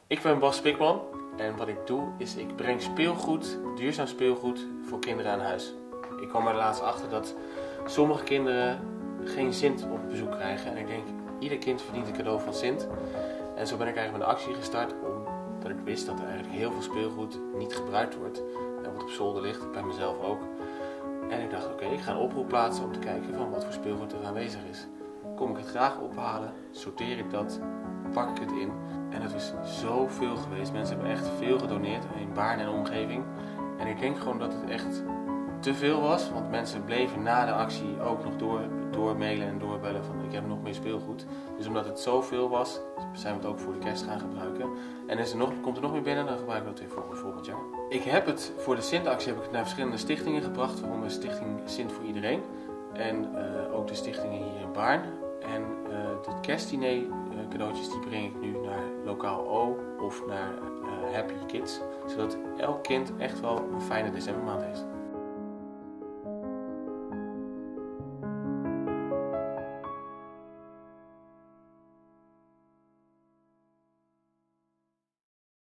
Ik ben Bas Spikman en wat ik doe is ik breng speelgoed, duurzaam speelgoed voor kinderen aan huis. Ik kwam er laatst achter dat sommige kinderen geen Sint op bezoek krijgen en ik denk ieder kind verdient een cadeau van Sint. En zo ben ik eigenlijk met een actie gestart omdat ik wist dat er eigenlijk heel veel speelgoed niet gebruikt wordt en wat op zolder ligt, bij mezelf ook. En ik dacht oké, ik ga een oproep plaatsen om te kijken van wat voor speelgoed er aanwezig is. Kom ik het graag ophalen, sorteer ik dat, pak ik het in. En het is zoveel geweest. Mensen hebben echt veel gedoneerd in Baarn en omgeving. En ik denk gewoon dat het echt te veel was. Want mensen bleven na de actie ook nog doormailen en doorbellen van ik heb nog meer speelgoed. Dus omdat het zoveel was, zijn we het ook voor de kerst gaan gebruiken. En komt er nog meer binnen, dan gebruiken we het weer voor volgend jaar. Ik heb het voor de Sint-actie naar verschillende stichtingen gebracht. Waaronder Stichting Sint voor Iedereen. En ook de stichtingen hier in Baarn. En de kerstdiner cadeautjes die breng ik nu naar Lokaal O of naar Happy Kids. Zodat elk kind echt wel een fijne decembermaand heeft.